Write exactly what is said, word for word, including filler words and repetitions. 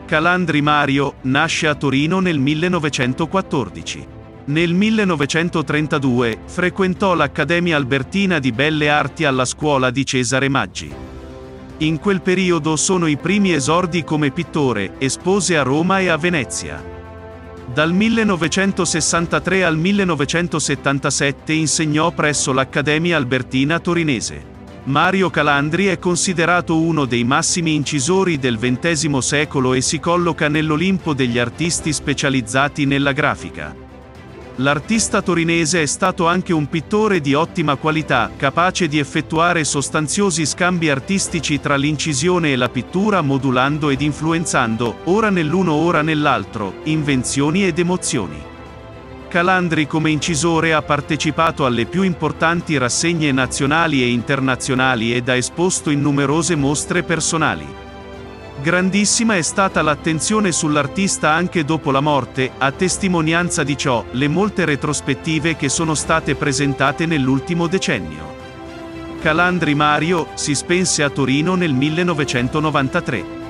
Calandri Mario nasce a Torino nel millenovecentoquattordici. Nel millenovecentotrentadue frequentò l'Accademia Albertina di Belle Arti alla scuola di Cesare Maggi. In quel periodo sono i primi esordi come pittore, espose a Roma e a Venezia. Dal millenovecentosessantatré al millenovecentosettantasette insegnò presso l'Accademia Albertina torinese. Mario Calandri è considerato uno dei massimi incisori del ventesimo secolo e si colloca nell'Olimpo degli artisti specializzati nella grafica. L'artista torinese è stato anche un pittore di ottima qualità, capace di effettuare sostanziosi scambi artistici tra l'incisione e la pittura, modulando ed influenzando, ora nell'uno ora nell'altro, invenzioni ed emozioni. Calandri come incisore ha partecipato alle più importanti rassegne nazionali e internazionali ed ha esposto in numerose mostre personali. Grandissima è stata l'attenzione sull'artista anche dopo la morte, a testimonianza di ciò, le molte retrospettive che sono state presentate nell'ultimo decennio. Calandri Mario si spense a Torino nel millenovecentonovantatré.